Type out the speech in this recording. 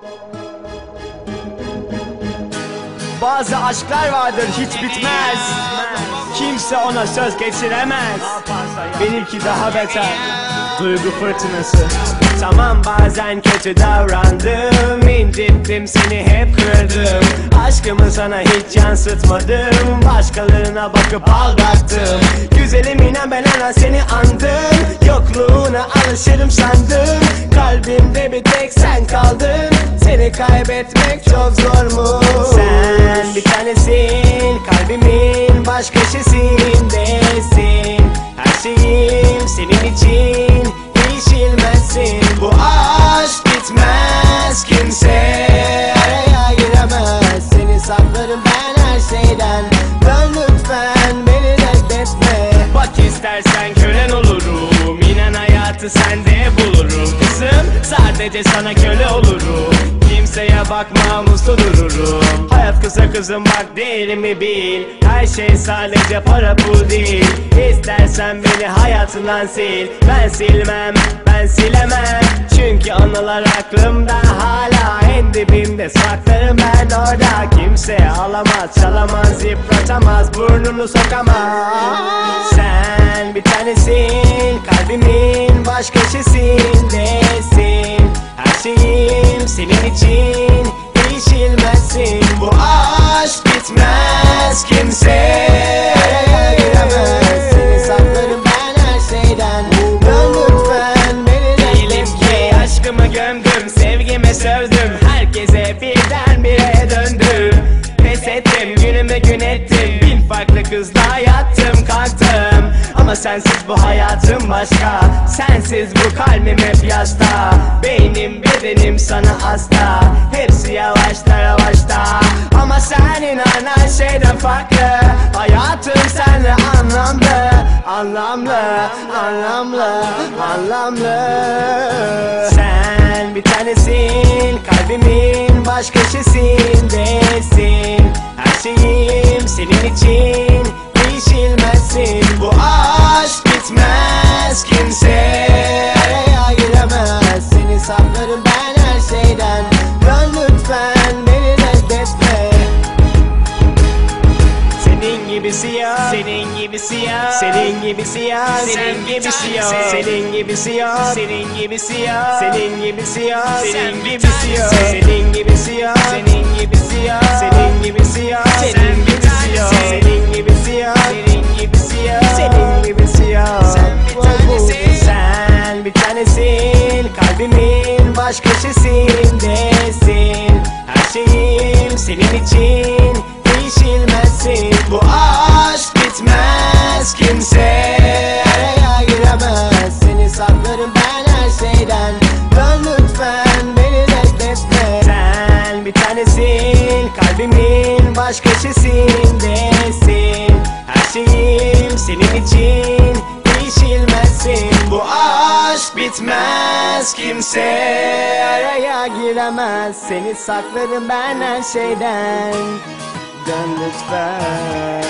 Bazı aşklar vardır hiç bitmez. Kimse ona söz geçiremez. Benimki daha beter. Duygu fırtınası. Tamam bazen kötü davrandım, incittim seni hep kırdım. Aşkımı sana hiç yansıtmadım, başkalarına bakıp aldattım. Güzelim inan ben ona seni andım, yokluğuna alışırım sandım. Kalbimde bir tek sen kaldın, seni kaybetmek çok zor mu? Sen bir tanesin, kalbimin başkasındesin. Her şeyim senin için, değişilmezsin. Bu aşk bitmez, kimse araya giremez. Seni saklarım ben her şeyden, dön lütfen beni reddetme. Bak istersen kölen olurum, inan hayatı sende bulurum. Kızım sadece sana köle olurum, kimseye bakmam uslu dururum. Hayat kısa kızım bak değerimi bil, her şey sadece para pul değil. İstersen beni hayatından sil, ben silmem, ben silemem. Çünkü anılar aklımda hala, en dibimde saklarım ben orada. Kimse alamaz, çalamaz, yıpratamaz, burnunu sokamaz. Sen bir tanesin, kalbimin başkasındesin. Her şeyim senin için, değişilmezsin. Bu aşk bitmez, kimse araya giremez. Seni saklarım ben her şeyden, dön lütfen beni reddetme. Ki aşkımı gömdüm, sevgime sövdüm, herkese birdenbire döndüm. Pes ettim, günümü gün ettim, bin farklı kızla yattım kalktım. Ama sensiz bu hayatım başka, sensiz bu kalbim hep yasta. Beynim bedenim sana hasta, hepsi yavaşta yavaşta. Ama sen inan her şeyden farklı, hayatım seninle anlamlı. Anlamlı, anlamlı, anlamlı. Sen bir tanesin, kalbimin başkasındesin. Her şeyim senin için, değişilmezsin. Bu aşk bitmez, kimse araya giremez. Seni saklarım ben her şeyden, dön lütfen beni reddetme. Senin gibisi yok, senin gibisi yok, senin gibisi yok, senin gibisi yok, senin gibisi yok, senin gibisi yok, senin gibisi yok, senin gibisi yok, senin gibisi yok, senin gibisi yok, senin gibisi yok, senin gibisi yok, senin gibisi yok, senin gibisi yok, senin gibisi yok. Sen bir tanesin, kalbimin başkasındesin. Her şeyim senin için, değişilmezsin. Bu aşk bitmez, kimse araya giremez. Seni saklarım ben her şeyden, dön lütfen beni reddetme. Sen bir tanesin, kalbimin başkasındesin. Her şeyim senin için, değişilmezsin. Bu aşk bitmez, kimse araya giremez. Seni saklarım ben her şeyden, dön lütfen.